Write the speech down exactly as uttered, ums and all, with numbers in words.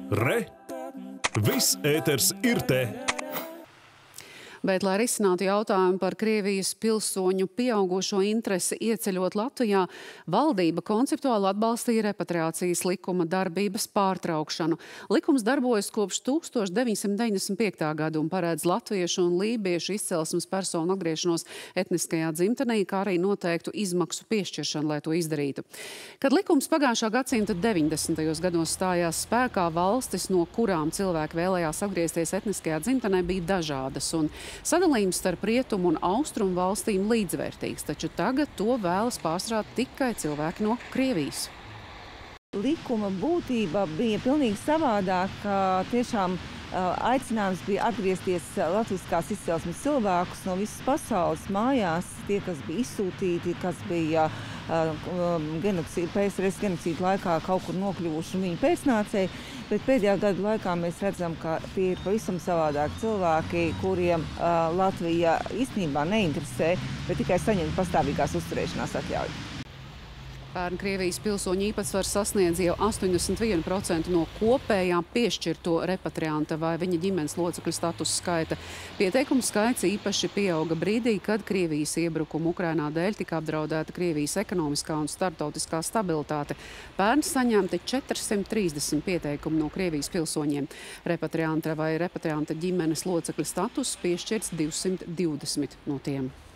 Re! Viss ēters ir te! Bet, lai risinātu jautājumu par Krievijas pilsoņu pieaugušo interesi ieceļot Latvijā, valdība konceptuāli atbalstīja repatriācijas likuma darbības pārtraukšanu. Likums darbojas kopš tūkstoš deviņsimt deviņdesmit piektā gada un paredz latviešu un lībiešu izcelsmes personu atgriešanos etniskajā dzimtenē, kā arī noteiktu izmaksu piešķiršanu, lai to izdarītu. Kad likums pagājušā gadsimta deviņdesmitajos gados stājās spēkā, valstis, no kurām cilvēki vēlējās atgriezties etniskajā dzimtenē, bija dažādas, un sadalījums starp rietumu un austrumu valstīm līdzvērtīgs, taču tagad to vēlas pārstrādāt tikai cilvēki no Krievijas. Likuma būtība bija pilnīgi savādāka. Tiešām aicinājums bija atgriezties latviskās izcelsmes cilvēkus no visas pasaules mājās, tie, kas bija izsūtīti, kas bija genocīda, P S R S genocīda laikā kaut kur nokļuvuši un viņu pēcnācēji, bet pēdējā gadu laikā mēs redzam, ka tie ir pavisam savādāki cilvēki, kuriem Latvija īstenībā neinteresē, bet tikai saņem pastāvīgās uzturēšanās atļauju. Pērn Krievijas pilsoņu īpatsvars sasniedz jau astoņdesmit vienu procentu no kopējā piešķirto repatrianta vai viņa ģimenes locekļu statusa skaita. Pieteikumu skaits īpaši pieauga brīdī, kad Krievijas iebrukuma Ukrainā dēļ tika apdraudēta Krievijas ekonomiskā un starptautiskā stabilitāte. Pērn saņemti četri simti trīsdesmit pieteikumi no Krievijas pilsoņiem. Repatrianta vai repatrianta ģimenes locekļu status piešķirts divsimt divdesmit no tiem.